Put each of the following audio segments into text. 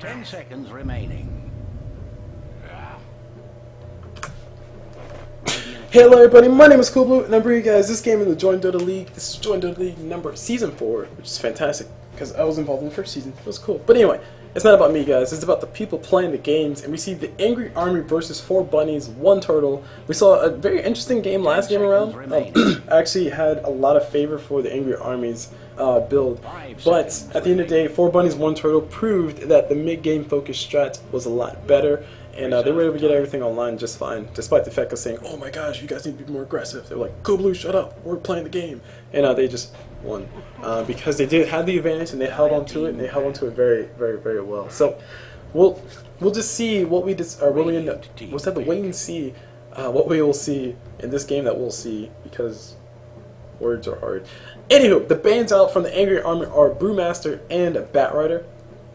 10 seconds remaining. Hello everybody, my name is CoolBlue, and I'm bringing you guys this game in the Join Dota League. This is Join Dota League Season 4, which is fantastic, because I was involved in the first season. It was cool. But anyway, it's not about me, guys. It's about the people playing the games, and we see the Angry Army versus 4 bunnies, 1 turtle. We saw a very interesting game last game around. I actually had a lot of favor for the Angry Armies build, but at the end of the day, 4 bunnies, 1 turtle proved that the mid-game focused strat was a lot better. And they were able to get everything online just fine, despite the fact of saying, "Oh my gosh, you guys need to be more aggressive." They're like, "CoolBlue, shut up, we're playing the game," and they just won because they did have the advantage and they held on to it, and they held on to it very, very, very well. So we'll just see what we end up. We'll just have to wait and see what we will see in this game that we'll see, because words are hard. Anywho, the bans out from the Angry Army are Brewmaster and Batrider.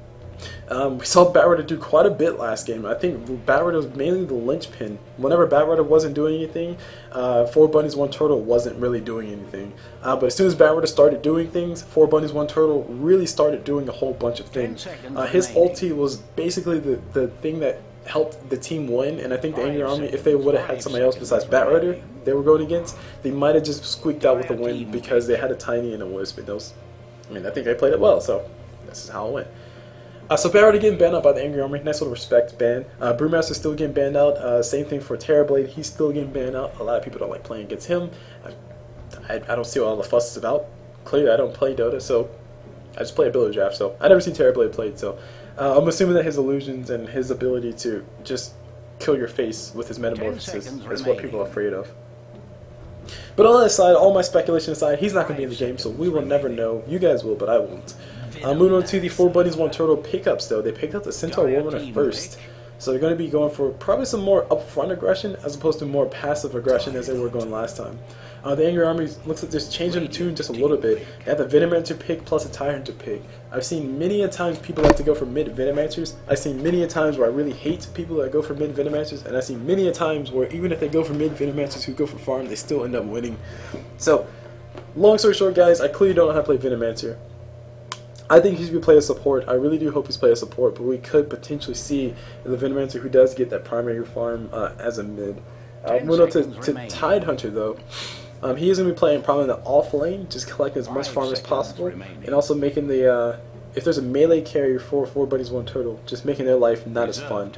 We saw Batrider do quite a bit last game. I think Batrider was mainly the linchpin. Whenever Batrider wasn't doing anything, 4 bunnies, 1 turtle wasn't really doing anything. But as soon as Batrider started doing things, 4 bunnies, 1 turtle really started doing a whole bunch of things. His ulti was basically the thing that helped the team win, and I think the Angry Army, if they would have had somebody else besides Batrider they were going against, they might have just squeaked out with a win because they had a Tiny and a Wisp. And those, I mean, I think they played it well, so this is how it went. So Batrider getting banned out by the Angry Army, nice little respect ban. Brewmaster still getting banned out. Same thing for Terrorblade, he's still getting banned out. A lot of people don't like playing against him. I don't see what all the fuss is about. Clearly I don't play Dota, so I just play Ability Draft, so I never seen Terrorblade played, so I'm assuming that his illusions and his ability to just kill your face with his metamorphosis is what people are afraid of. But all that aside, all my speculation aside, he's not going to be in the game, so we will never know. You guys will, but I won't. Moving on to the 4 bunnies, 1 turtle pickups, though. They picked up the Centaur Warrunner first, so they're going to be going for probably some more upfront aggression as opposed to more passive aggression as they were going last time. The Angry Army looks like they're changing the tune just a little bit. They have the Venomancer pick plus a Tidehunter pick. I've seen many a times people like to go for mid Venomancers. I've seen many a times where I really hate people that go for mid Venomancers, and I've seen many a times where even if they go for mid Venomancers who go for farm, they still end up winning. So, long story short, guys, I clearly don't know how to play Venomancer. I think he should be playing support. I really do hope he's playing support, but we could potentially see the Venomancer who does get that primary farm as a mid. Moving on to Tidehunter, though. He is going to be playing probably in the off lane, just collecting as much farm as possible, and also making the, if there's a melee carry for 4 bunnies, 1 turtle, just making their life not as fun.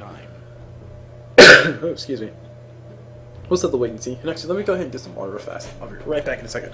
Oh, excuse me. We'll still have to wait and see. And actually, let me go ahead and get some water real fast. I'll be right back in a second.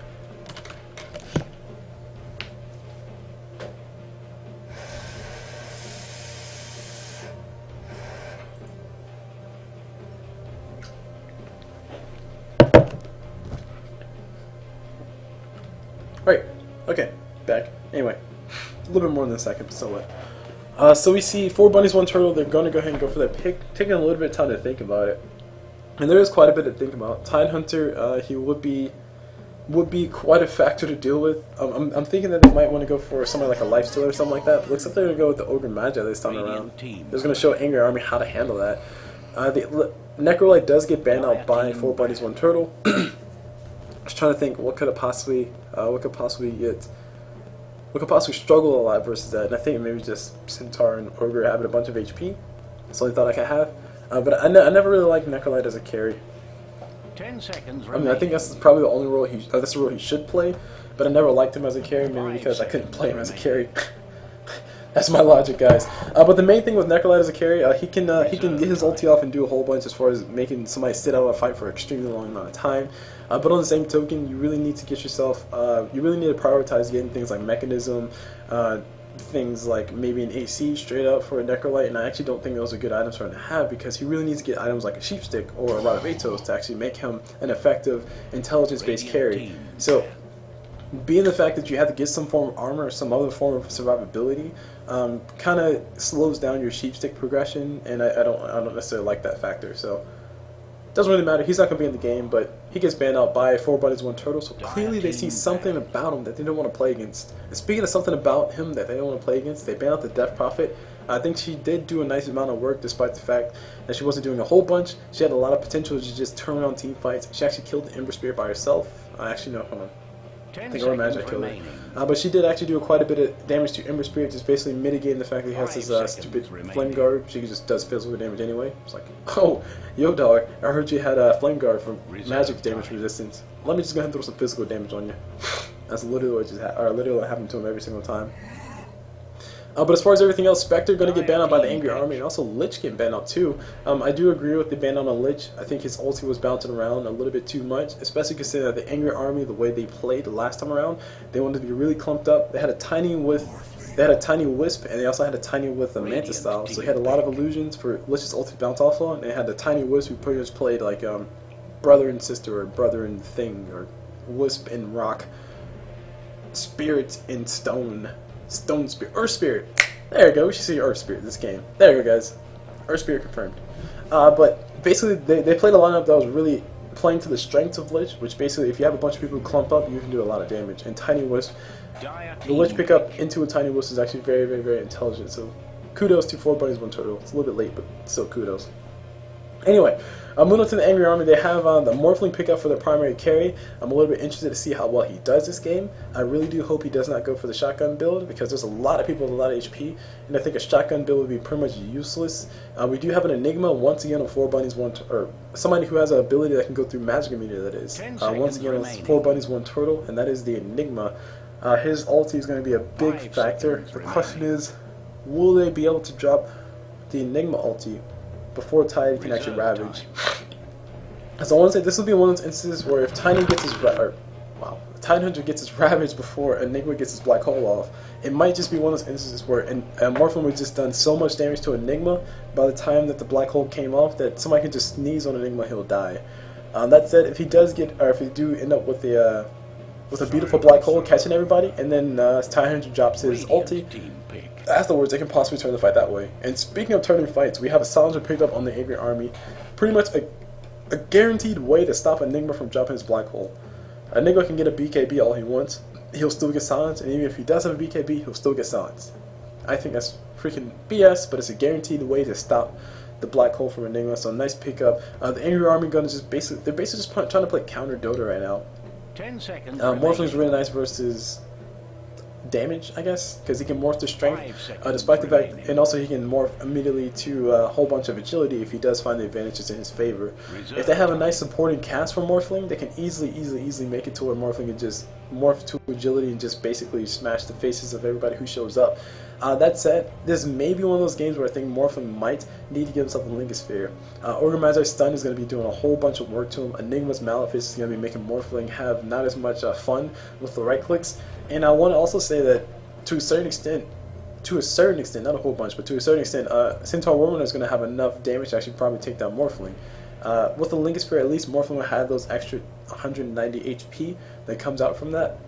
Right, okay, back. Anyway, a little bit more than a second, but so what? So we see 4 bunnies, 1 turtle. They're going to go ahead and go for that pick, taking a little bit of time to think about it. And there is quite a bit to think about. Tidehunter, he would be quite a factor to deal with. I'm thinking that they might want to go for something like a Lifestealer or something like that. But looks like they're going to go with the Ogre Magi this time around. They're going to show Angry Army how to handle that. The Necrolite does get banned out by 4 bunnies, 1 turtle. I was trying to think what could possibly struggle a lot versus that, and I think maybe just Centaur and Ogre having a bunch of HP. That's the only thought I could have. But I never really liked Necrolite as a carry. 10 seconds. I mean, I think that's probably the only role that's the role he should play. But I never liked him as a carry, mainly because I couldn't play him as a carry. That's my logic, guys. But the main thing with Necrolite as a carry, he can get his ulti off and do a whole bunch as far as making somebody sit out a fight for an extremely long amount of time. But on the same token, you really need to get yourself, you really need to prioritize getting things like Mechanism, things like maybe an AC straight up for a Necrolite, and I actually don't think those are good items for him to have, because he really needs to get items like a Sheepstick or a Rod of Atos to actually make him an effective intelligence-based carry. So, being the fact that you have to get some form of armor or some other form of survivability, kind of slows down your Sheepstick progression, and I don't necessarily like that factor. So doesn't really matter. He's not going to be in the game, but he gets banned out by 4 bunnies, 1 turtle. So clearly they see something about him that they don't want to play against. And speaking of something about him that they don't want to play against, they banned out the Death Prophet. I think she did do a nice amount of work, despite the fact that she wasn't doing a whole bunch. She had a lot of potential to just turn on team fights. She actually killed the Ember Spirit by herself. Actually, no, hold on. 10 think Aura Magic seconds killed remaining. her. But she did actually do quite a bit of damage to Ember Spirit, just basically mitigating the fact that he has 5 this seconds stupid remaining. Flame Guard. She just does physical damage anyway. It's like, oh, yo dog, I heard you had a Flame Guard for Reserve magic damage time. resistance. Let me just go ahead and throw some physical damage on you. That's literally what literally what happened to him every single time. But as far as everything else, Spectre going to get banned out by the Angry Army, and also Lich getting banned out too. I do agree with the ban on Lich. I think his ulti was bouncing around a little bit too much, especially considering that the Angry Army, the way they played the last time around, they wanted to be really clumped up. They had a tiny wisp, and they also had a tiny with the Mantis style, so they had a lot of illusions for Lich's ulti to bounce off on. And they had the tiny wisp who pretty much played like brother and sister, or brother and thing, or wisp and rock, spirit and stone. Stone Spirit, Earth Spirit. There you go. We should see Earth Spirit this game. There you go, guys. Earth Spirit confirmed. But basically, they played a lineup that was really playing to the strengths of Lich, which basically, if you have a bunch of people who clump up, you can do a lot of damage. And Tiny Wisp, the Lich pickup into a Tiny Wisp is actually very, very, very intelligent. So kudos to 4 bunnies, 1 turtle. It's a little bit late, but still kudos. Anyway, moving on to the Angry Army, they have the Morphling pickup for their primary carry. I'm a little bit interested to see how well he does this game. I really do hope he does not go for the shotgun build, because there's a lot of people with a lot of HP, and I think a shotgun build would be pretty much useless. We do have an Enigma, once again, on 4 bunnies, or somebody who has an ability that can go through magic immunity, that is. Once again, it's 4 bunnies, 1 turtle, and that is the Enigma. His ulti is going to be a big factor. The question is, will they be able to drop the Enigma ulti before Tide can actually ravage? So I want to say this will be one of those instances where if Tiny gets his Tide Hunter gets his ravage before Enigma gets his black hole off, it might just be one of those instances where Morphling was just done so much damage to Enigma by the time that the black hole came off that somebody can just sneeze on Enigma, he'll die. That said, if he does get, or if he do end up with a beautiful black hole catching everybody, and then Tide Hunter drops his ulti, afterwards they can possibly turn the fight that way. And speaking of turning fights, we have a Silencer picked up on the Angry Army, pretty much a guaranteed way to stop Enigma from dropping his black hole. Enigma can get a BKB all he wants, he'll still get silenced, and even if he does have a BKB, he'll still get silenced. I think that's freaking BS, but it's a guaranteed way to stop the black hole from Enigma, so nice pickup. The Angry Army gun is just they're basically just trying to play counter Dota right now. 10 seconds. Morphling's really nice versus damage, I guess, because he can morph to strength, despite the fact, and also he can morph immediately to a whole bunch of agility if he does find the advantages in his favor. If they have a nice supporting cast for Morphling, they can easily make it to where Morphling can just morph to agility and just basically smash the faces of everybody who shows up. That said, this may be one of those games where I think Morphling might need to give himself a Lingosphere. Orgrimazar's stun is going to be doing a whole bunch of work to him. Enigma's Malefice is going to be making Morphling have not as much fun with the right clicks. And I want to also say that to a certain extent, not a whole bunch, but to a certain extent, Centaur Warrunner is going to have enough damage to actually probably take down Morphling. With the Lingosphere, at least Morphling will have those extra 190 HP that comes out from that.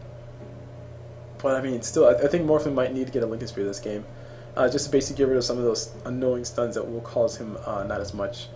But I mean, still, I think Morphling might need to get a Lingosphere this game, just to basically get rid of some of those annoying stuns that will cause him not as much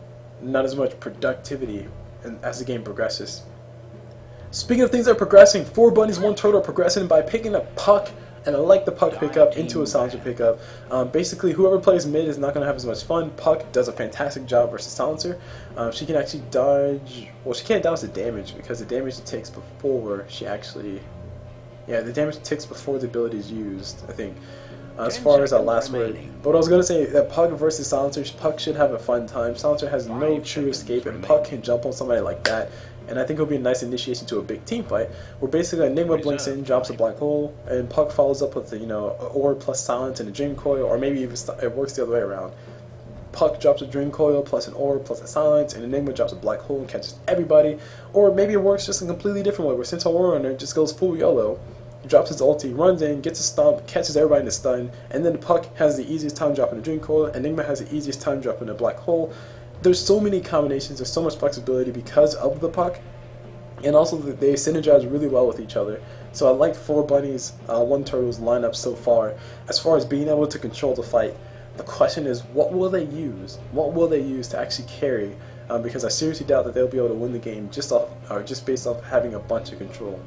productivity as the game progresses. Speaking of things that are progressing, 4 bunnies, 1 turtle are progressing by picking up Puck, and I like the Puck pickup into a Silencer pickup. Basically, whoever plays mid is not going to have as much fun. Puck does a fantastic job versus Silencer. She can actually dodge, well, she can't dodge the damage because the damage it takes before she actually. Yeah, the damage ticks before the ability is used, I think, as far as that last word. But what I was going to say, that Puck versus Silencer, Puck should have a fun time. Silencer has no true escape, and Puck can jump on somebody like that. And I think it'll be a nice initiation to a big team fight, where basically Enigma blinks in, drops a black hole, and Puck follows up with, an orb plus silence and a dream coil, or maybe even it works the other way around. Puck drops a dream coil plus an orb plus a silence, and Enigma drops a black hole and catches everybody. Or maybe it works just a completely different way, where Centaur Warrunner just goes full YOLO, drops his ulti, runs in, gets a stomp, catches everybody in the stun, and then Puck has the easiest time dropping a dream coil, Enigma has the easiest time dropping a black hole. There's so many combinations, there's so much flexibility because of the Puck, and also they synergize really well with each other. So I like 4 bunnies, 1 turtle's lineup so far. As far as being able to control the fight, the question is, what will they use? What will they use to actually carry? Because I seriously doubt that they'll be able to win the game just based off having a bunch of control.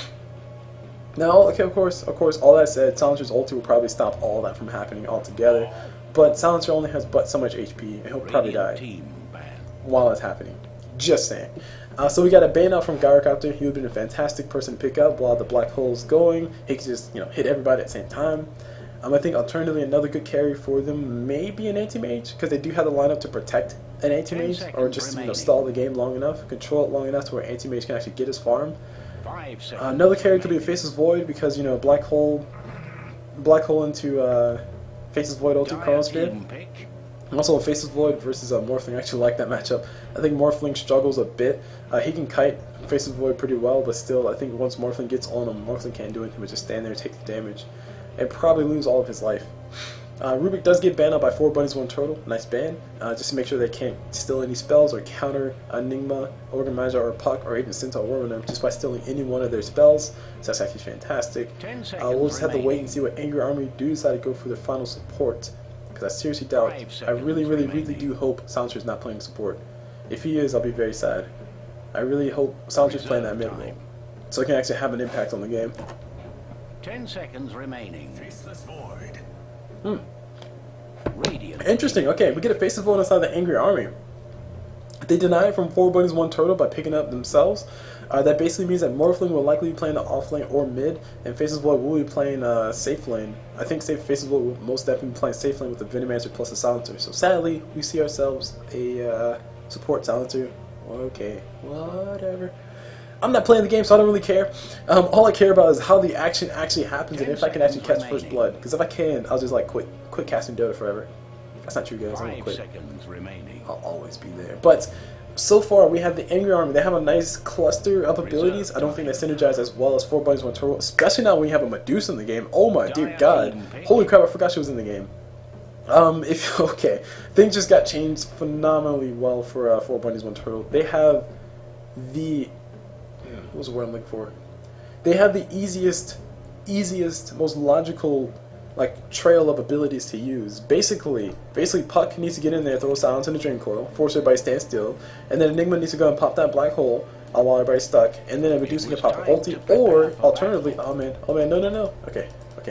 Now, okay, of course, all that said, Silencer's ulti will probably stop all that from happening altogether. But Silencer only has so much HP, and he'll probably die while it's happening. Just saying. So we got a ban out from Gyrocopter. He would have been a fantastic person to pick up while the black hole's going. He could just, hit everybody at the same time. I think alternatively another good carry for them may be an anti-mage, because they do have the lineup to protect an anti-mage, or just stall the game long enough, control it long enough to where anti-mage can actually get his farm. Another carry could be a Faceless Void, because black hole into Faceless Void ulti Chronosphere. Also, a Faceless Void versus Morphling. I actually like that matchup. I think Morphling struggles a bit. He can kite Faceless Void pretty well, but still, I think once Morphling gets on him, Morphling can't do it. He would just stand there and take the damage, and probably lose all of his life. Rubik does get banned out by 4 bunnies, 1 turtle. Nice ban. Just to make sure they can't steal any spells or counter Enigma, Organ Magi, or Puck, or even Centaur Warrunner just by stealing any one of their spells. So that's actually fantastic. We'll just have to wait and see what Angry Army do decide to go for their final support. Because I seriously doubt, I really do hope Silencer's not playing support. If he is, I'll be very sad. I really hope Silencer's playing that mid lane, so it can actually have an impact on the game. 10 seconds remaining. Faceless Void. Interesting. Okay, we get a Faceless Void inside the Angry Army. They deny it from 4 bunnies, 1 turtle by picking up themselves. That basically means that Morphling will likely be playing the off lane or mid, and Faceless Void will be playing safe lane. I think Faceless Void will most definitely be playing safe lane with the Venomancer plus a Silencer. So sadly, we see ourselves a support Silencer. Okay, whatever. I'm not playing the game, so I don't really care. All I care about is how the action actually happens and if I can actually catch first blood. Because if I can, I'll just like quit casting Dota forever. That's not true, guys. I'm gonna quit. I'll always be there. But so far, we have the Angry Army. They have a nice cluster of abilities. I don't think they synergize as well as 4 bunnies, 1 turtle. Especially now when you have a Medusa in the game. Oh my dear God! Holy crap! I forgot she was in the game. Okay, things just got changed phenomenally well for 4 bunnies, 1 turtle. They have the what was the word I'm looking for? They have the easiest, most logical trail of abilities to use. Basically Puck needs to get in there, throw Silence in the Drain Coil, force everybody to stand still, and then Enigma needs to go and pop that black hole while everybody's stuck, and then Medusa can pop an ulti, or alternatively, oh man, no. Okay.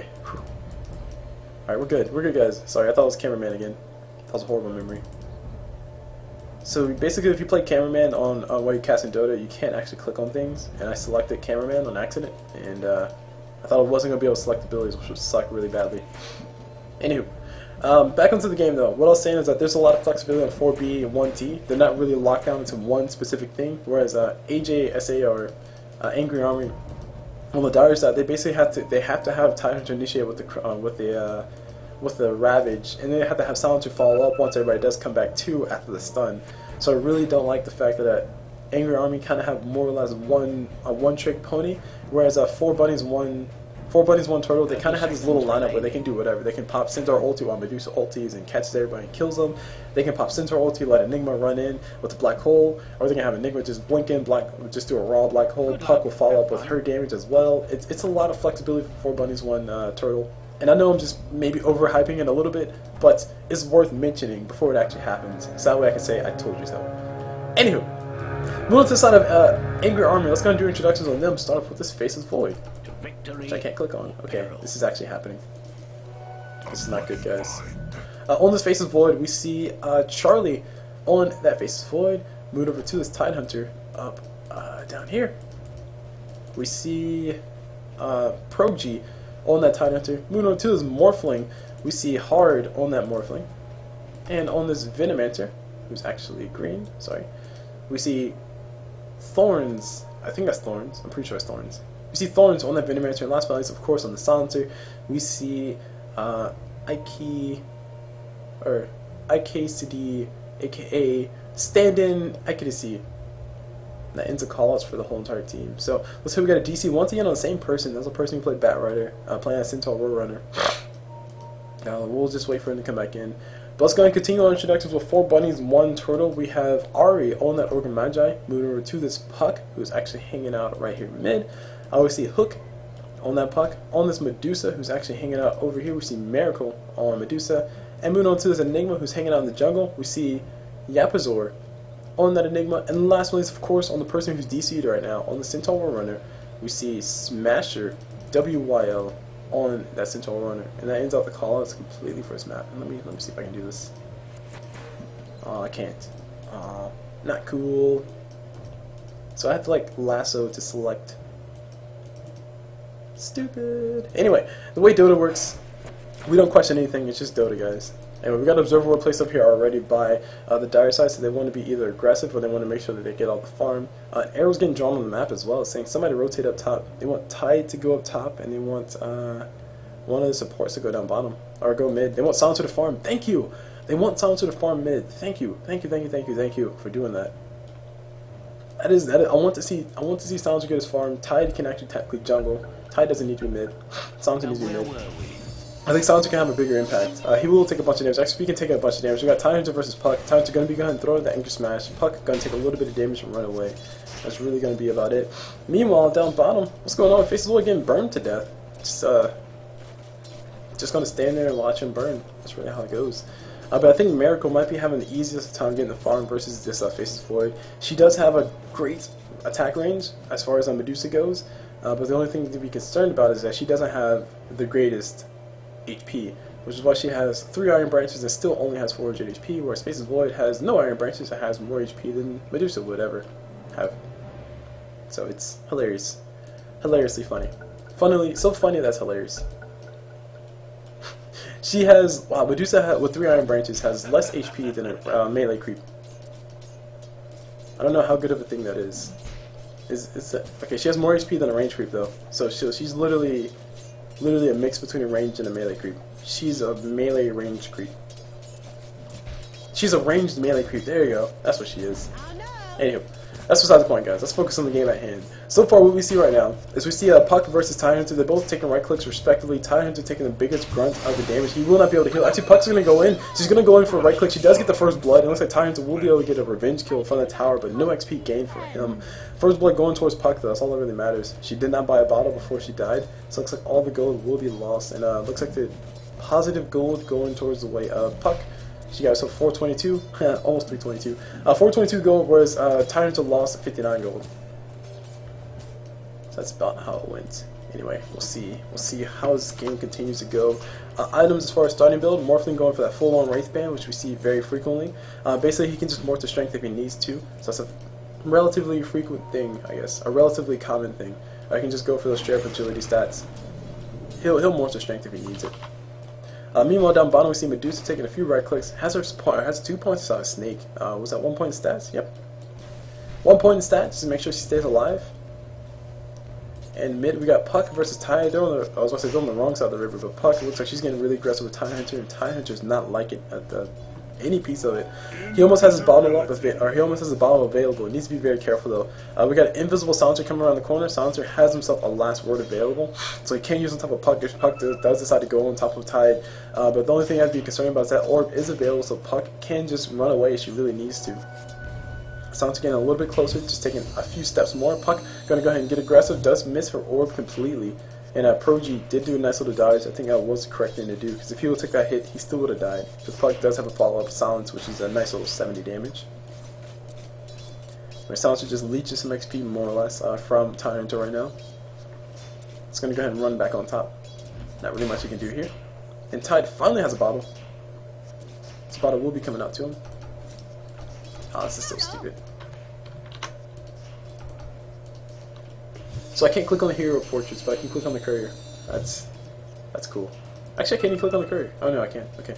Alright, we're good guys. Sorry, I thought it was Cameraman again. That was a horrible memory. So basically, if you play Cameraman on while you're casting Dota, you can't actually click on things, and I selected Cameraman on accident, and I thought I wasn't going to be able to select abilities, which would suck really badly. Anywho, back onto the game though. What I was saying is that there's a lot of flexibility on 4B and 1T. They're not really locked down into one specific thing, whereas AJ, SA, or Angry Army, on the dire side, they basically have to have Titan to initiate with the Ravage, and then they have to have Silencer follow up once everybody does come back too after the stun. So I really don't like the fact that Angry Army kind of have more or less a one-trick pony, whereas 4 bunnies, 1 turtle, they kind of have this little lineup where they can do whatever. They can pop Centaur ulti while Medusa ultis and catches everybody and kills them. They can pop Centaur ulti, let Enigma run in with the black hole, or they can have Enigma just blink in, just do a raw black hole. Puck will follow up with her damage as well. It's a lot of flexibility for 4 bunnies, 1 turtle. And I know I'm just maybe overhyping it a little bit, but it's worth mentioning before it actually happens, so that way I can say I told you so. Anywho, moving to the side of Angry Army, let's go and do introductions on them. Start off with this Faceless Void, which I can't click on. Okay, this is actually happening. This is not good, guys. On this Faceless Void, we see Charlie on that Faceless Void. Move over to this Tidehunter up down here. We see Prog-G on that Tidehunter. Moving on to this Morphling, we see Hard on that Morphling. And on this Venomancer, who's actually green, sorry, we see Thorns. I think that's Thorns. I'm pretty sure it's Thorns. We see Thorns on that Venomancer, and last but not least, of course, on the Silencer, we see IKCD, aka stand-in IKC. That ends the callouts for the whole entire team. So let's say we got a DC once again on the same person. That's the person who played Batrider, playing as Centaur Warrunner. We'll just wait for him to come back in. But let's go and continue our introductions with 4 bunnies, 1 turtle. We have Ari on that Organ Magi. Moving over to this Puck, who's actually hanging out right here mid. We see Hook on that Puck. On this Medusa, who's actually hanging out over here, we see Miracle on Medusa. And moving on to this Enigma, who's hanging out in the jungle, we see Yapazor on that Enigma. And last but not least, of course, on the person who's DC'd right now, on the Centaur Warrunner, we see Smasher, WYL, on that Centaur Warrunner. And that ends out the callouts completely for this map. And let me see if I can do this. Oh, I can't. Not cool. So I have to like lasso to select. Stupid. Anyway, the way Dota works, we don't question anything, it's just Dota, guys. Anyway, we got Observer Ward placed up here already by the dire side, so they want to be either aggressive or they want to make sure that they get all the farm. Arrows getting drawn on the map as well, saying somebody rotate up top. They want Tide to go up top, and they want one of the supports to go down bottom, or go mid. They want Silencer to farm. Thank you! They want Silencer to farm mid. Thank you. Thank you, thank you, thank you, thank you for doing that. That is, I want to see Silencer get his farm. Tide can actually technically jungle. Tide doesn't need to be mid. Silencer needs to be mid. I think Silencer can have a bigger impact. He will take a bunch of damage. Actually, he can take a bunch of damage. We got Tidehunter versus Puck. Tidehunter going to be going and throw the Anchor Smash. Puck going to take a little bit of damage and run away. That's really going to be about it. Meanwhile, down bottom, what's going on? Faces Void getting burned to death. Just going to stand there and watch him burn. That's really how it goes. But I think Miracle might be having the easiest time getting the farm versus this Faces Void. She does have a great attack range as far as Medusa goes. But the only thing to be concerned about is that she doesn't have the greatest HP, which is why she has 3 Iron Branches and still only has 400 HP, whereas Faces Void has no Iron Branches and has more HP than Medusa would ever have. So it's hilarious. Hilariously funny. Funnily, so funny that's hilarious. She has, wow, Medusa with 3 Iron Branches has less HP than a melee creep. I don't know how good of a thing that is. Okay, she has more HP than a range creep though, so she's literally a mix between a range and a melee creep. She's a melee range creep. She's a ranged melee creep. There you go. That's what she is. Anywho, that's beside the point, guys. Let's focus on the game at hand. So far, what we see right now is we see Puck versus Tidehunter. They're both taking right clicks respectively. Tidehunter taking the biggest grunt of the damage. He will not be able to heal. Actually, Puck's going to go in. She's going to go in for a right click. She does get the first blood. It looks like Tidehunter will be able to get a revenge kill from the tower, but no XP gained for him. First blood going towards Puck, though. That's all that really matters. She did not buy a bottle before she died, so it looks like all the gold will be lost. And looks like the positive gold going towards the way of Puck. She got herself 422, almost 322. 422 gold, whereas Tidehunter lost 59 gold. So that's about how it went. Anyway, we'll see. We'll see how this game continues to go. Items as far as starting build, Morphling going for that full-on Wraith Band, which we see very frequently. Basically, he can just morph to strength if he needs to. So that's a relatively frequent thing, I guess. A relatively common thing. I can just go for those straight up agility stats. He'll morph to strength if he needs it. Meanwhile, down bottom, we see Medusa taking a few right clicks. Has 2 points on a snake. Was that 1 point in stats? Yep. 1 point in stats just to make sure she stays alive. And mid, we got Puck versus Tide. They're on the, I was going to say they're on the wrong side of the river, but Puck looks like she's getting really aggressive with Tidehunter, and Tidehunter's not liking any piece of it. He almost has his bottle up, or he almost has a bottle available. He needs to be very careful though. We got an invisible Silencer coming around the corner. Silencer has himself a last word available, so he can use on top of Puck if Puck does decide to go on top of Tide. But the only thing I have to be concerned about is that orb is available, so Puck can just run away if she really needs to. Silencer getting a little bit closer, just taking a few steps more. Puck going to go ahead and get aggressive, does miss her orb completely. And Proji did do a nice little dodge. I think that was the correct thing to do, because if he would have took that hit, he still would have died. Because Puck does have a follow-up Silence, which is a nice little 70 damage. Where Silencer just leeches some XP, more or less, from Tidehunter right now. It's going to go ahead and run back on top. Not really much you can do here. And Tide finally has a bottle. This bottle will be coming out to him. Oh, this is so stupid. So I can't click on the hero portraits, but I can click on the courier. That's cool. Actually, I can't even click on the courier. Oh no, I can. Okay.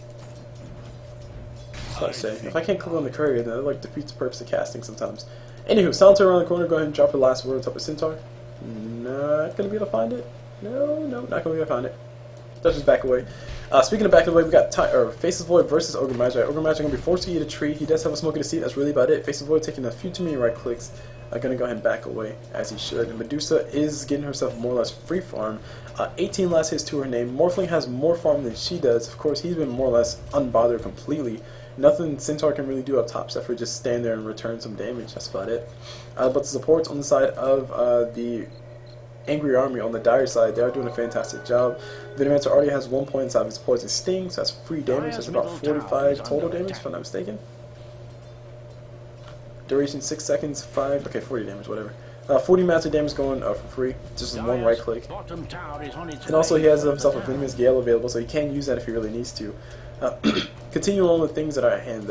So I say, if I can't click on the courier, then it like defeats the purpose of casting sometimes. Anywho, Silencer around the corner. Go ahead and drop her last word on top of Centaur. Not gonna be able to find it. No, not gonna be able to find it. Does just back away. Speaking of back away, we got Faces Void versus Ogre Magi. Ogre Magi going to be forced to eat a tree. He does have a smoke in the seat. That's really about it. Faces Void taking a few too many right clicks. Going to go ahead and back away as he should. And Medusa is getting herself more or less free farm. 18 last hits to her name. Morphling has more farm than she does. Of course, he's been more or less unbothered completely. Nothing Centaur can really do up top except for just stand there and return some damage. That's about it. But the supports on the side of the Angry Army on the dire side, they are doing a fantastic job. Venomancer already has 1 point inside of his poison sting, so that's free damage. That's about 45 total damage, if I'm not mistaken. Duration 6 seconds, 5, okay, 40 damage, whatever. 40 master damage going for free, just with 1 right click. And also he has himself a Venomous Gale available, so he can use that if he really needs to. Continue on with things that are at hand though.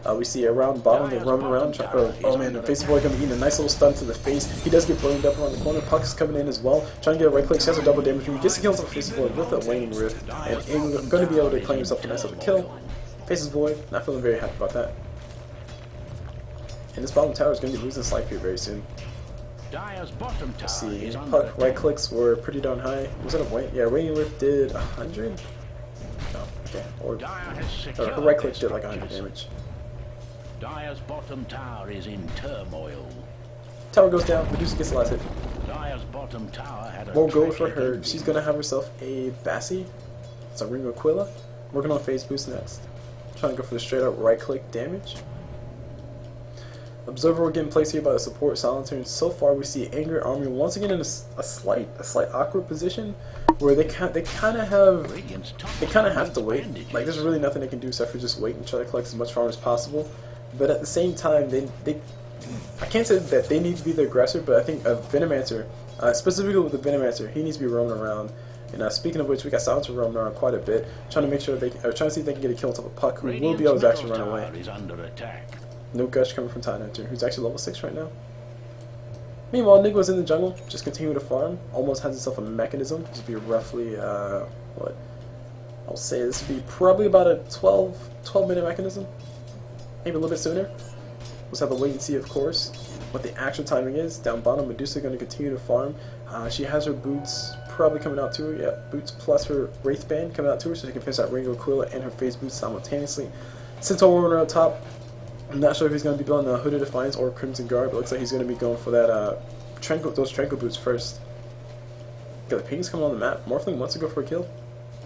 We see around bottom, they're roaming around. Oh man, the Faceless Void going to be eating a nice little stun to the face. He does get burned up around the corner. Puck is coming in as well, trying to get a right click. She has a double damage. He gets the kills on Faceless Void with a Waning Rift, and going to be able to claim himself a nice little kill. Faceless Void, not feeling very happy about that. And this bottom tower is going to be losing life here very soon. Let's see, Puck right clicks were pretty darn high. Was it a Waning? Yeah, Waning Rift did 100? No, okay. Or her right click did like 100 damage. Dire's bottom tower is in turmoil. Tower goes down, Medusa gets the last hit. Dire's bottom tower had a More gold for her. She's going to have herself a Bassi. It's a Ring of Aquila. Working on phase boost next. Trying to go for the straight up right click damage. Observer getting placed here by the support Silencer, and so far we see Angry Army once again in a slight awkward position where they kind of have to wait. Like there's really nothing they can do except for just wait and try to collect as much farm as possible. But at the same time, I can't say that they need to be the aggressor, but I think a Venomancer, specifically with the Venomancer, he needs to be roaming around. And speaking of which, we got Silencer roaming around quite a bit, trying to make sure trying to see if they can get a kill on top of Puck, who will be able to actually run away. No Gush coming from Tidehunter, who's actually level 6 right now. Meanwhile, Nigma's in the jungle, just continuing to farm. Almost has himself a mechanism. This would be roughly, what? I'll say this would be probably about a 12-minute mechanism. Maybe a little bit sooner. We'll just have to wait and see, of course, what the actual timing is. Down bottom, Medusa going to continue to farm. She has her boots probably coming out to her. Yeah, boots plus her Wraith Band coming out to her, so she can finish that Ring of Aquila and her phase boots simultaneously. Centaur Warrior on top. I'm not sure if he's going to be building a Hooded Defiance or Crimson Guard, but it looks like he's going to be going for that those Tranquil Boots first. Got the pings coming on the map. Morphling wants to go for a kill.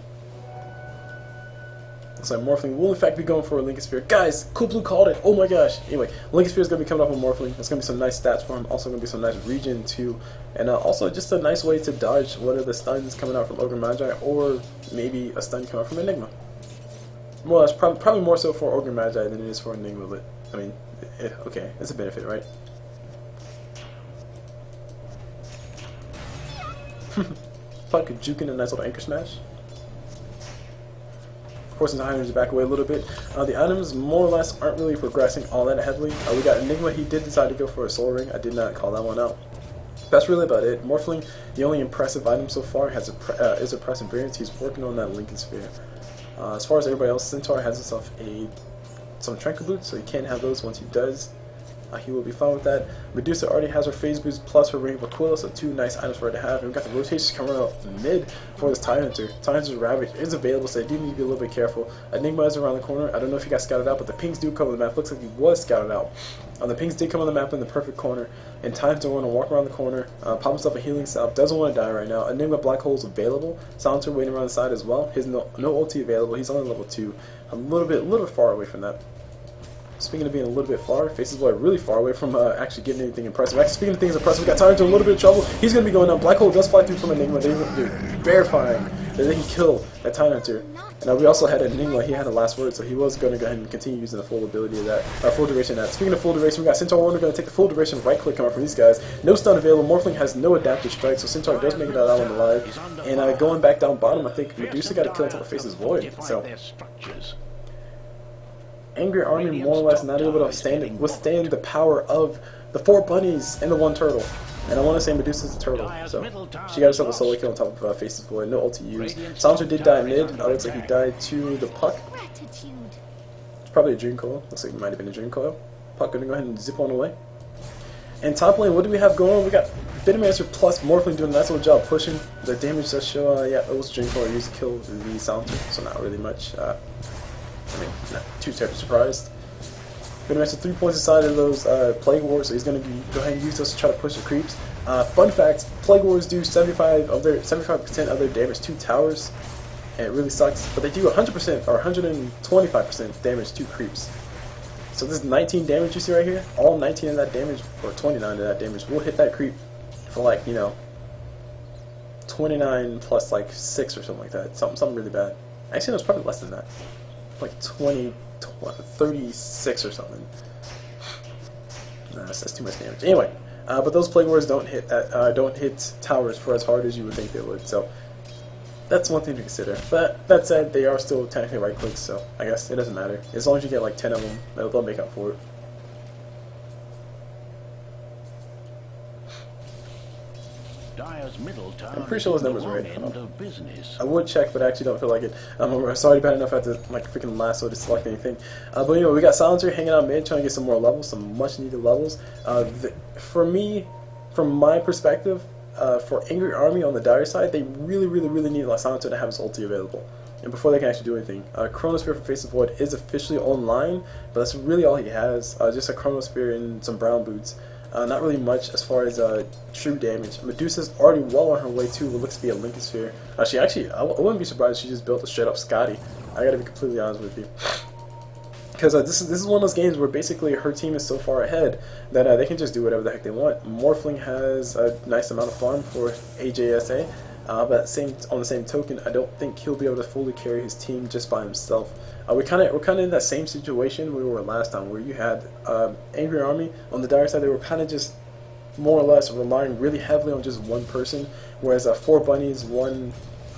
Looks like Morphling will in fact be going for a Lincoln Sphere. Guys, Cool Blue called it. Oh my gosh. Anyway, Lincoln Sphere is going to be coming up with Morphling. There's going to be some nice stats for him. Also going to be some nice regen too. And also just a nice way to dodge one of the stuns coming out from Ogre Magi, or maybe a stun coming out from Enigma. Well, that's probably more so for Ogre Magi than it is for Enigma, but I mean, okay, it's a benefit, right? Puck juking a nice little anchor smash. Of course, his items back away a little bit. The items more or less aren't really progressing all that heavily. We got Enigma. He did decide to go for a Soul Ring. I did not call that one out. That's really about it. Morphling, the only impressive item so far, is a Pressing Variance. He's working on that Lincoln Sphere. As far as everybody else, Centaur has himself some Tranquil Boots, so he can have those. Once he does, he will be fine with that. Medusa already has her phase boost plus her Ring of Aquila, so 2 nice items for her to have. And we got the rotations coming out mid for this Tidehunter. Tidehunter's Ravage is available, so they do need to be a little bit careful. Enigma is around the corner. I don't know if he got scouted out, but the pings do come on the map. Looks like he was scouted out. The pings did come on the map in the perfect corner. And Tidehunter want to walk around the corner, pop himself a healing salve. Doesn't want to die right now. Enigma Black Hole is available. Silencer waiting around the side as well. His no ulti available. He's only level 2. A little bit far away from that. Speaking of being a little bit far, Faceless Void really far away from actually getting anything impressive. Actually, speaking of things impressive, we got Tidehunter in a little bit of trouble. He's going to be going down. Black Hole does fly through from Enigma. They're verifying that they can kill that Tidehunter. And we also had Enigma. He had a last word, so he was going to go ahead and continue using the full ability of that, full duration of that. Speaking of full duration, we got Centaur Warrior going to take the full duration right click coming from these guys. No stun available. Morphling has no adaptive strike, so Centaur does make it out on the live. And going back down bottom, I think Medusa got a kill until the Faceless Void. So Angry Army more or less not able to withstand the power of the 4 bunnies and the 1 turtle. And I want to say Medusa's a turtle, so she got herself a solo kill on top of Faceless Void, no ulti used. Silencer did die mid. Looks like he died to the Puck. It's probably a Dream Coil. Looks like it might have been a Dream Coil. Puck gonna go ahead and zip on away. And top lane, what do we have going on? We got Venomancer plus Morphling doing a nice little job pushing. The damage does show, yeah, it was Dream Coil used to kill the Silencer, so not really much. I mean, not too terribly surprised. Venomancer 3 points inside of those Plague Wars, so he's going to go ahead and use those to try to push the creeps. Fun fact, Plague Wars do 75% of their damage to towers, and it really sucks, but they do 100% or 125% damage to creeps. So this 19 damage you see right here, all 19 of that damage, or 29 of that damage, will hit that creep for like, 29 plus like 6 or something like that. Something really bad. Actually, no, it's probably less than that. Like 36 or something. Nah, that's too much damage. Anyway, but those Plague Wars don't hit towers for as hard as you would think they would. So That's one thing to consider. But that said, they are still technically right clicks, so I guess it doesn't matter. As long as you get like 10 of them, they'll make up for it. Dyer's middle tower I'm pretty sure those numbers are right. end of business. I would check, but I actually don't feel like it. I'm already bad enough at the like freaking lasso to select anything. But anyway, we got Silencer hanging out mid, trying to get some more levels, some much needed levels. For me, from my perspective, for Angry Army on the Dire side, they really need like Silencer to have his ulti available. And before they can actually do anything, Chronosphere for Face of Void is officially online, but that's really all he has. Just a Chronosphere and some brown boots. Not really much as far as true damage. Medusa's already well on her way to what looks to be a Lincoln Sphere. I wouldn't be surprised if she just built a straight up Scotty. I gotta be completely honest with you. Because this is one of those games where basically her team is so far ahead that they can just do whatever the heck they want. Morphling has a nice amount of farm for AJSA, but on the same token, I don't think he'll be able to fully carry his team just by himself. We're kind of in that same situation we were last time, where you had Angry Army on the Dire side. They were kind of just more or less relying really heavily on just one person, whereas 4 bunnies, one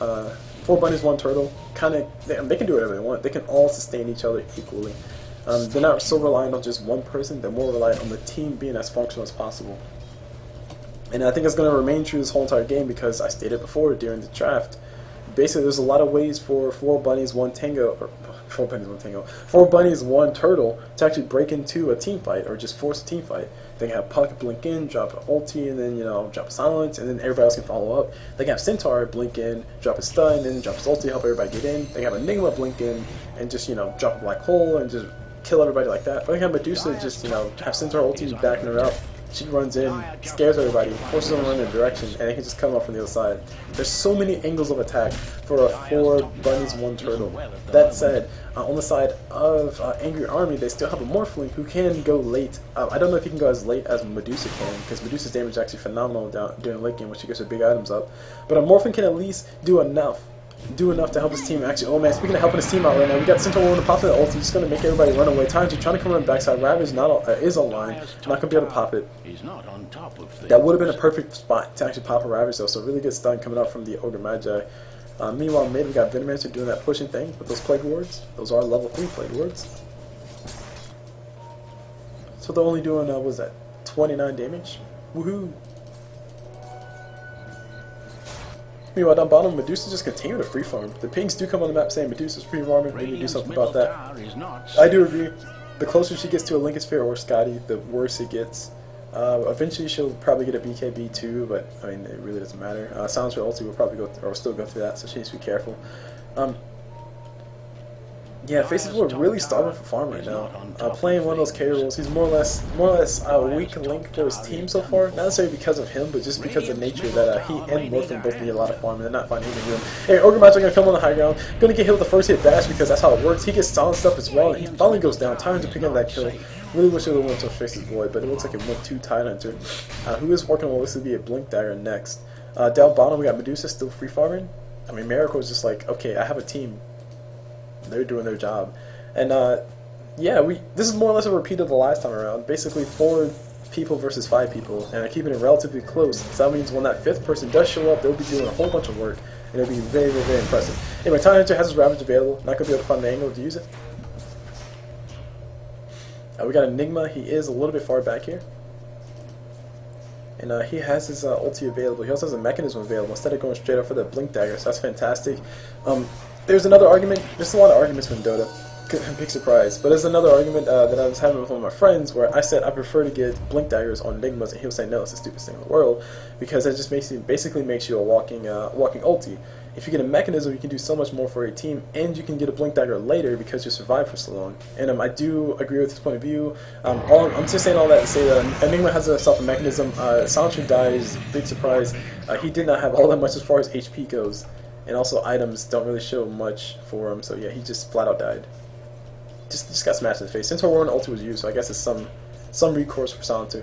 turtle, they can do whatever they want. They can all sustain each other equally. They're not so reliant on just one person. They're more reliant on the team being as functional as possible. And I think it's going to remain true this whole entire game because I stated before during the draft. Basically, there's a lot of ways for 4 bunnies, 1 tango, or 4 bunnies, 1 tango, 4 bunnies, 1 turtle to actually break into a team fight or just force a team fight. They can have Puck blink in, drop an ulti, and then drop a silence, and then everybody else can follow up. They can have Centaur blink in, drop a stun, and then drop his ulti, help everybody get in. They can have Enigma blink in and just drop a black hole and just kill everybody like that. Or they can have Medusa just have Centaur ulti backing her up. She runs in, scares everybody, forces them to run in a direction, and they can just come up from the other side. There's so many angles of attack for a 4 bunnies, 1 turtle. That said, on the side of Angry Army, they still have a Morphling who can go late. I don't know if he can go as late as Medusa can, because Medusa's damage is actually phenomenal during the late game when she gets her big items up. But a Morphling can at least do enough to help his team. Actually, oh man, speaking of helping his team out right now, we got Centaur willing to pop the ult. He's going to make everybody run away. Times are trying to come around backside. Ravage is online. Not going to be able to pop it. That would have been a perfect spot to actually pop a Ravage though, so really good stun coming out from the Ogre Magi. Meanwhile, mid, we got Venomancer doing that pushing thing with those Plague Wards. Those are level 3 Plague Wards. So they're only doing, what was that, 29 damage? Woohoo! Meanwhile, down bottom, Medusa just continue to free farm. The pings do come on the map saying Medusa's free farming. Maybe do something about that. I do agree. The closer she gets to a Lincoln Sphere or Scotty, the worse it gets. Eventually, she'll probably get a BKB too, but I mean, it really doesn't matter. Silencer ulti will probably still go through that, so she needs to be careful. Yeah, Face of Void really starving for farm right now. Playing one of those carry roles, he's more or less a weak link for his team so far. Not necessarily because of him, but just because of nature that he and Morphling both need a lot of farm, and they're not finding anything to do. Hey, Ogre Magi gonna come on the high ground, gonna get hit with the first hit bash because that's how it works. He gets silenced up as well, and he finally goes down. Tyrant to pick up that kill. Really wish it would have went to Face of Void, but it looks like it went to Tidehunter, who is working on what looks to be a Blink Dagger next. Down bottom, we got Medusa still free farming. I mean, Miracle is just like, okay, I have a team. They're doing their job. And yeah, this is more or less a repeat of the last time around. Basically 4 people versus 5 people, and I'm keeping it relatively close. So that means when that 5th person does show up, they'll be doing a whole bunch of work, and it'll be very impressive. Anyway, Tidehunter has his Ravage available. Not going to be able to find the angle to use it. We got Enigma. He is a little bit far back here. And he has his ulti available. He also has a mechanism available instead of going straight up for the Blink Dagger, so that's fantastic. There's another argument. There's a lot of arguments with Dota. Big surprise. But there's another argument that I was having with one of my friends where I said I prefer to get Blink Daggers on Enigmas, and he'll say no, it's the stupidest thing in the world, because it just basically makes you a walking ulti. If you get a mechanism, you can do so much more for a team, and you can get a Blink Dagger later because you survive for so long. And I do agree with his point of view. I'm just saying all that to say that Enigma has a mechanism. Silencer dies, big surprise. He did not have all that much as far as HP goes, and also items don't really show much for him. So yeah, he just flat out died. Just got smashed in the face. Centaur Warren ulti was used, so I guess it's some recourse for Silencer.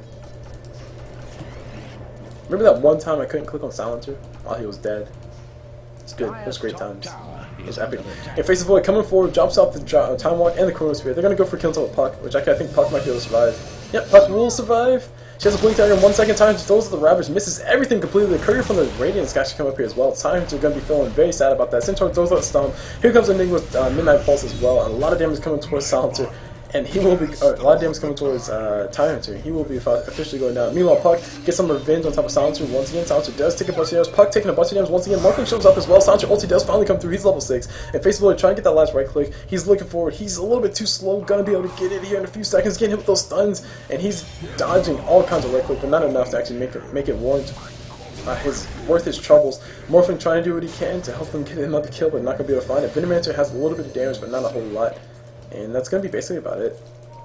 Remember that one time I couldn't click on Silencer while he was dead? It's good. It was great times. It was epic. And Face of Void coming forward, drops off the Time Walk and the Chronosphere. They're going to go for kill with Puck, which I think Puck might be able to survive. Yep, Puck will survive. She has a Blink Dagger in 1 second time. She throws at the Ravage, misses everything completely. The Courier from the Radiance guy should come up here as well. Tyrants are going to be feeling very sad about that. Centaur throws out Stomp. Here comes Enigma with Midnight Pulse as well. And a lot of damage coming towards Silencer. And he will be, a lot of damage coming towards Tyranitar. He will be officially going down. Meanwhile, Puck gets some revenge on top of Silencer once again. Silencer does take a bunch of damage. Puck taking a bunch of damage once again. Morphling shows up as well. Silencer ulti does finally come through. He's level 6. And Faithful trying to get that last right click. He's looking forward. He's a little bit too slow. Gonna be able to get it here in a few seconds. Getting hit with those stuns. And he's dodging all kinds of right click, but not enough to actually make it warrant worth his troubles. Morphling trying to do what he can to help him get another kill, but not gonna be able to find it. Venomancer has a little bit of damage, but not a whole lot. And that's gonna be basically about it.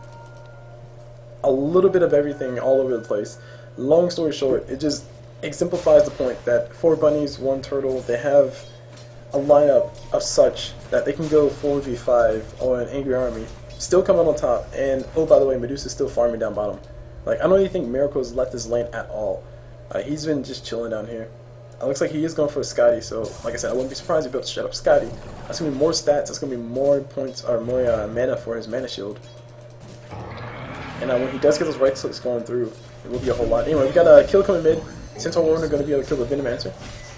A little bit of everything all over the place. Long story short, it just exemplifies the point that 4 bunnies, 1 turtle, they have a lineup of such that they can go 4v5 on an angry army, still come out on top, and oh by the way, Medusa's still farming down bottom. Like, I don't even think Miracle's left this lane at all. He's been just chilling down here. It looks like he is going for a Scotty, so like I said, I wouldn't be surprised if he built to shut up Scotty. That's going to be more stats, that's going to be more points, or more mana for his mana shield. And when he does get those right clicks going through, it will be a whole lot. Anyway, we got a kill coming mid. Centaur Warner going to be able to kill the Venomancer.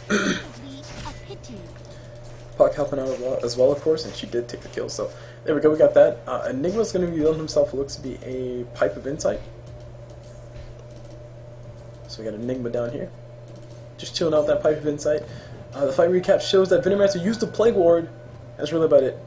Puck helping out as well, of course, and she did take the kill. So there we go, we got that. Enigma's going to be building himself what looks to be a Pipe of Insight. So we got Enigma down here, just chilling out that Pipe of Insight. The fight recap shows that Venomancer used the Plague Ward. That's really about it.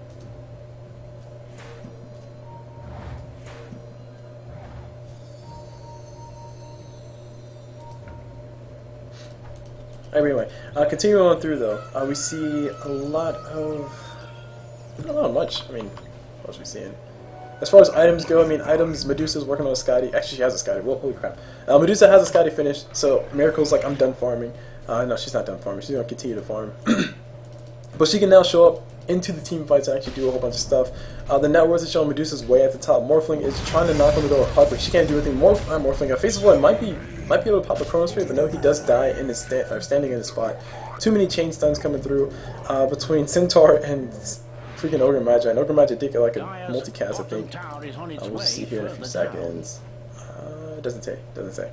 Anyway, continuing on through though, we see a lot of, not much. I mean, what else are we seeing? As far as items go, I mean, items, Medusa's working on a Scotty. Actually, she has a Scotty. Well, holy crap. Medusa has a Scotty finished, so Miracle's like, I'm done farming. No, she's not done farming. She's going to continue to farm. But she can now show up into the team fights and actually do a whole bunch of stuff. The net worth is showing Medusa's way at the top. Morphling is trying to knock on the door with Puck, but she can't do anything. Morphling, Faceless Void might be able to pop a Chronosphere, but no, he does die in his standing in his spot. Too many chain stuns coming through between Centaur and freaking Ogre Magi. And Ogre Magi did get like a multicast, I think. We'll see here in a few seconds. It doesn't say.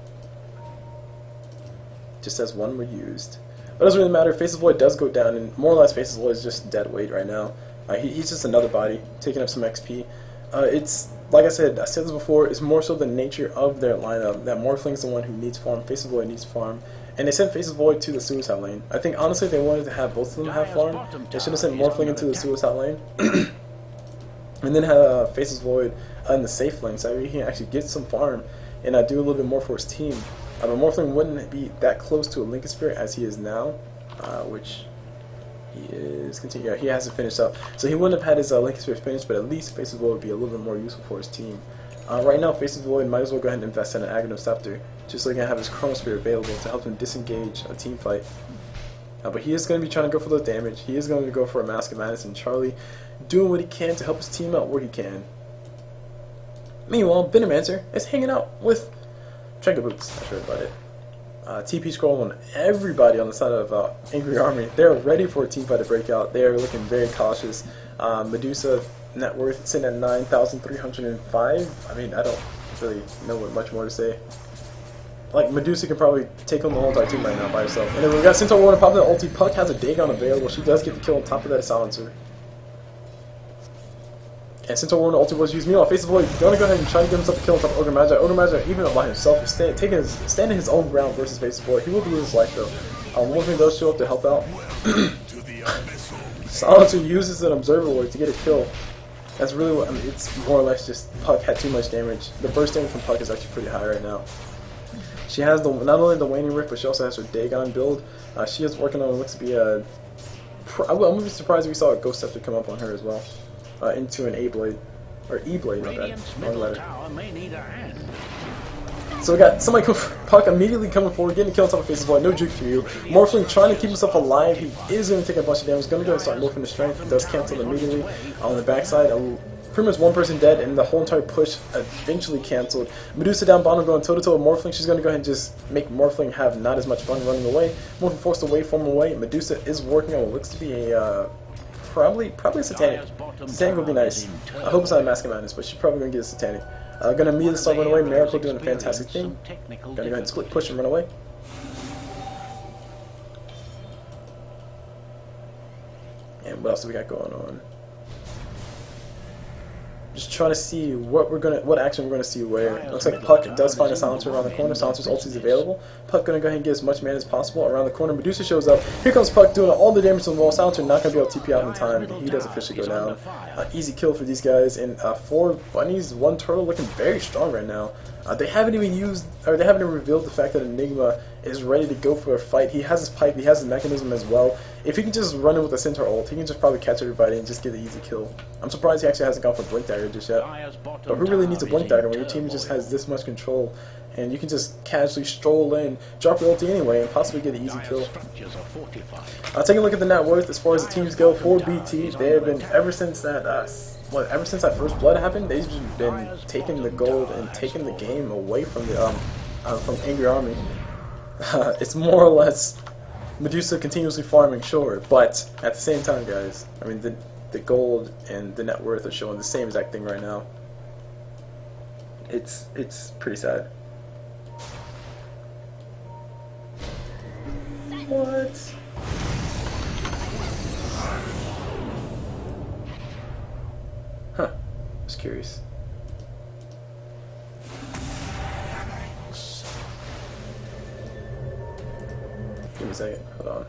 Just says 1 were used. But it doesn't really matter. Faceless Void does go down, and more or less Faceless Void is just dead weight right now. He's just another body, taking up some XP. It's, like I said this before, it's more so the nature of their lineup, that Morphling's the one who needs farm, Faceless Void needs farm, and they sent Faceless Void to the Suicide lane. I think, honestly, they wanted to have both of them have farm. They should have sent Morphling into the Suicide lane, and then have Faceless Void in the safe lane, so he can actually get some farm, and do a little bit more for his team. But Morphling wouldn't be that close to a Lincoln Spirit as he is now, which he is continuing. He hasn't finished up, so he wouldn't have had his Lincoln Spirit finished, but at least Faceless Void would be a little bit more useful for his team. Right now, Faceless Void might as well go ahead and invest in an Aghanim Scepter, just so he can have his Chronosphere available to help him disengage a team fight. But he is going to be trying to go for the damage. He is going to go for a Mask of Madness, and Charlie doing what he can to help his team out where he can. Meanwhile, Venomancer is hanging out with Trenka Boots. That's right about it. TP scroll on everybody on the side of Angry Army. They're ready for a team fight to break out. They are looking very cautious. Medusa net worth sitting at 9,305. I mean, I don't really know what much more to say. Like, Medusa can probably take on the whole entire team right now by herself. And then we got Centaur Warner popping the ulti. Puck has a Dagon available. She does get the kill on top of that Silencer. And Centaur Warner ulti was used. Meanwhile, Faceless Void going to go ahead and try to get himself a kill on top of Ogre Magi. Ogre Magi, even by himself, is standing his own ground versus Faceless Void. He will lose his life though. Morphling does show up to help out. Silencer uses an Observer Ward to get a kill. That's really what, I mean, it's more or less just Puck had too much damage. The burst damage from Puck is actually pretty high right now. She has not only the Waning Rift, but she also has her Dagon build. She is working on what looks to be a... I wouldn't be surprised if we saw a Ghost Scepter come up on her as well. Into an A-Blade. Or E-Blade, not that. Wrong letter. So we got somebody Puck immediately coming forward, getting a kill on top of Faceless Void. No juke for you. Morphling trying to keep himself alive. He is going to take a bunch of damage. He's going to go and start morphing the strength. He does cancel immediately on the backside. Pretty much one person dead, and the whole entire push eventually canceled. Medusa down bottom going toe-to-toe with Morphling. She's going to go ahead and just make Morphling have not as much fun running away. Morphling forced to waveform away. Medusa is working on what looks to be a... Probably a Satanic. Satanic would be nice. I hope it's not a Mask of Madness, but she's probably going to get a Satanic. Gonna immediately start run away. Miracle doing a fantastic thing. Gonna go ahead and split push and run away. And what else do we got going on? Just trying to see what action we're gonna see where. Looks like Puck does find a silencer around the corner. Silencer's ulti is available. Puck gonna go ahead and get as much mana as possible around the corner. Medusa shows up. Here comes Puck doing all the damage to the wall. Silencer not gonna be able to TP out in time. He does officially go down. Easy kill for these guys. And 4 bunnies, 1 turtle, looking very strong right now. They haven't even revealed the fact that Enigma is ready to go for a fight. He has his pipe, he has his mechanism as well. If he can just run in with a Centaur ult, he can just probably catch everybody and just get the easy kill. I'm surprised he actually hasn't gone for Blink Dagger just yet. But who really needs a Blink Dagger when your team just has this much control? And you can just casually stroll in, drop your ulti anyway, and possibly get an easy kill. Taking a look at the net worth as far as the teams go for BT, they have been, ever since that first blood happened, they've just been taking the gold and taking the game away from the from Angry Army. It's more or less Medusa continuously farming, sure, but at the same time, guys, I mean the gold and the net worth are showing the same exact thing right now. It's pretty sad. What? Huh. Just curious. Give me a second. Hold on.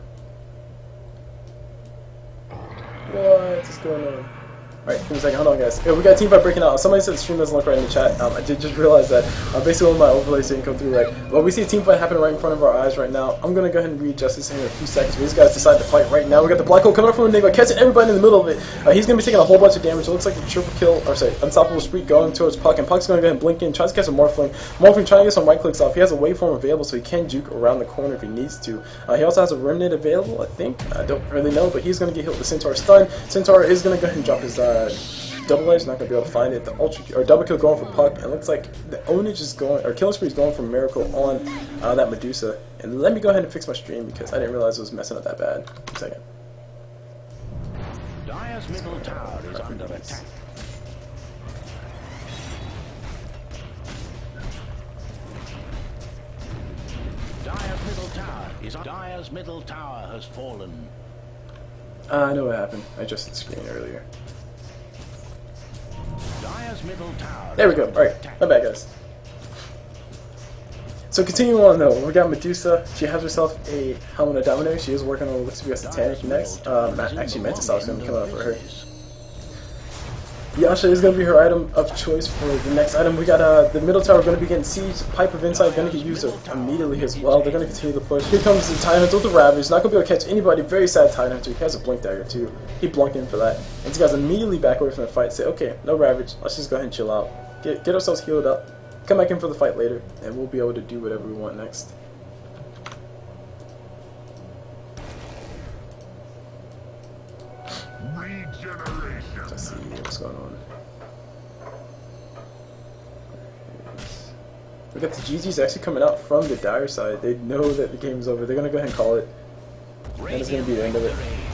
What is going on? Alright, give me a second. Hold on, guys. Yeah, we got a team fight breaking out. Somebody said the stream doesn't look right in the chat. I did just realize that basically one of my overlays didn't come through right. But we see a team fight happening right in front of our eyes right now. I'm going to go ahead and readjust this in a few seconds. These guys decide to fight right now. We got the black hole coming up from Enigma, catching everybody in the middle of it. He's going to be taking a whole bunch of damage. It looks like a triple kill, or sorry, unstoppable spree going towards Puck. And Puck's going to go ahead and blink in, tries to catch a Morphling. Morphling trying to get some right clicks off. He has a waveform available, so he can juke around the corner if he needs to. He also has a remnant available, I think. I don't really know, but he's going to get hit with the Centaur stun. Centaur is going to go ahead and drop his double edge, not gonna be able to find it. The ultra or double kill going for Puck, and it looks like the ownage is going, or killing spree is going for Miracle on that Medusa. And let me go ahead and fix my stream because I didn't realize it was messing up that bad. A second. Dire's middle tower is under attack. Dire's middle tower has fallen. I know what happened. I adjusted the screen earlier. There we go. Alright, my bad, guys. So continuing on though, we got Medusa. She has herself a Helmet of Dominator. She is working on what looks to be a Satanic next. Actually, Mantis is going to come out for her. Yasha is going to be her item of choice for the next item. We got the middle tower going to be getting sieged. Pipe of Insight going to get used immediately as well. They're going to continue the push. Here comes the Tidehunter with the Ravage. Not going to be able to catch anybody. Very sad Tidehunter. He has a Blink Dagger too. He blunked in for that. And these guys immediately back away from the fight. Say, okay, no Ravage. Let's just go ahead and chill out. Get ourselves healed up. Come back in for the fight later. And we'll be able to do whatever we want next. Let's see what's going on. We got the GG's actually coming out from the Dire side. They know that the game's over. They're going to go ahead and call it. And it's going to be the end of it.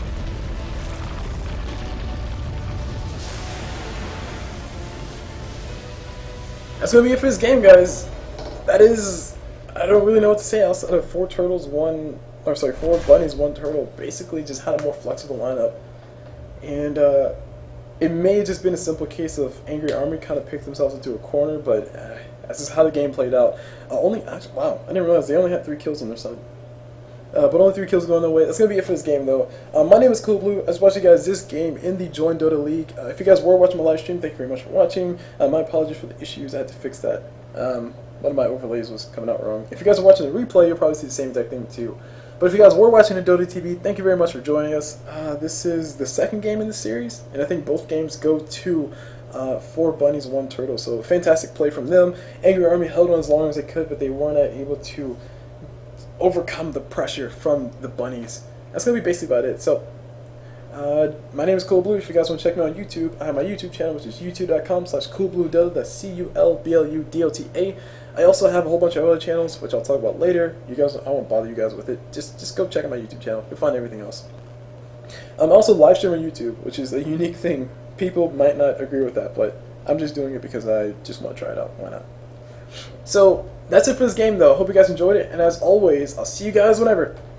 That's going to be it for this game, guys. That is... I don't really know what to say outside of 4 turtles, 1... Or sorry, 4 bunnies, 1 turtle. Basically just had a more flexible lineup. And, it may have just been a simple case of Angry Army kind of picked themselves into a corner, but that's just how the game played out. Wow, I didn't realize they only had 3 kills on their side. But only 3 kills going their way. That's going to be it for this game, though. My name is Cool Blue. I was watching you guys this game in the Join Dota League. If you guys were watching my live stream, thank you very much for watching. My apologies for the issues. I had to fix that. One of my overlays was coming out wrong. If you guys are watching the replay, you'll probably see the same exact thing, too. But if you guys were watching the Dota TV, thank you very much for joining us. This is the 2nd game in the series, and I think both games go to 4 bunnies, 1 turtle. So fantastic play from them. Angry Army held on as long as they could, but they weren't able to overcome the pressure from the bunnies. That's going to be basically about it. So my name is Cool Blue. If you guys want to check me on YouTube, I have my YouTube channel, which is youtube.com/coolbluedota. That's CULBLUDOTA. I also have a whole bunch of other channels, which I'll talk about later. You guys, I won't bother you guys with it. Just go check out my YouTube channel. You'll find everything else. I'm also live streaming on YouTube, which is a unique thing. People might not agree with that, but I'm just doing it because I just want to try it out. Why not? So, that's it for this game, though. Hope you guys enjoyed it. And as always, I'll see you guys whenever.